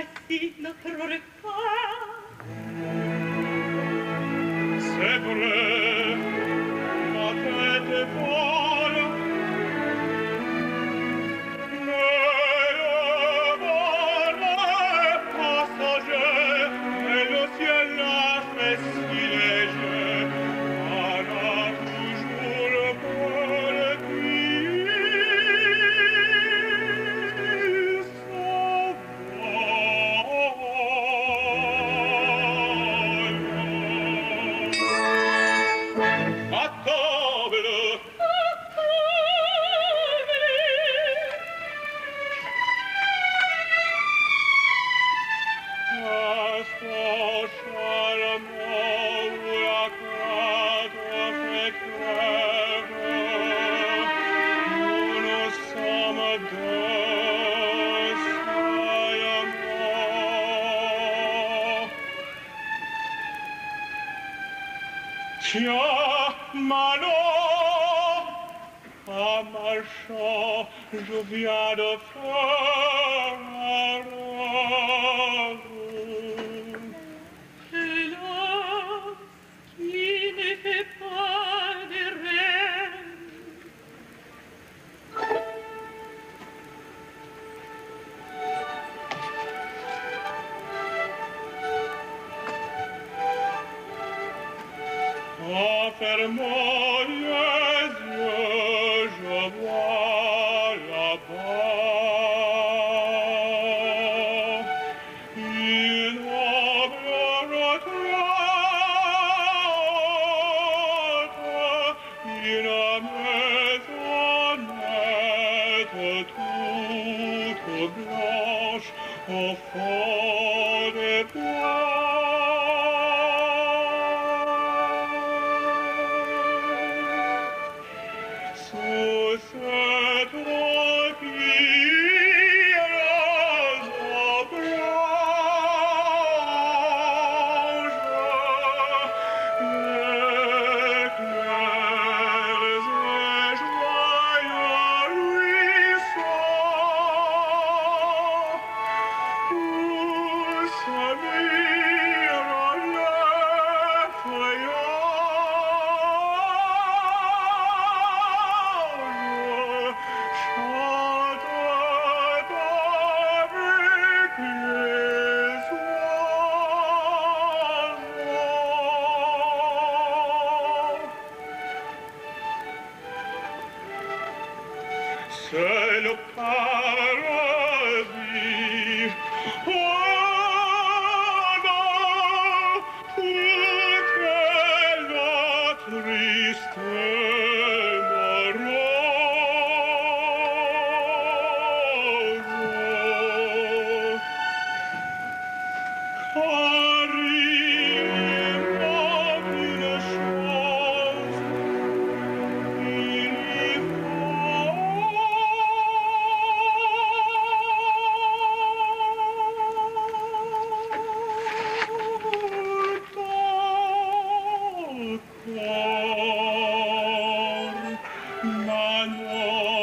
si notre repas. C'est vrai, ma tête est folle, mais le vol est passager, et le ciel l'a fait si léger, on a toujours peur qu'il s'envole. À table, questo charme uraccato fait crève, nous sommes deux saillaments. Tiens, Manon, en marchant, je viens de faire un rêve. Hélas, qui ne fait pas de rêve. En fermant les yeux, je vois là-bas une ombre retraite, une maisonnette toute blanche au fond des bois. Sous cette roquilleuse blanche, les clairs et joyeux ruisseaux où se mirent les feuillages, chantent avec les oiseaux. C'est le paradis. Oh non, tout est là triste et morose. Arrive une chose, il faut pourtant, Manon.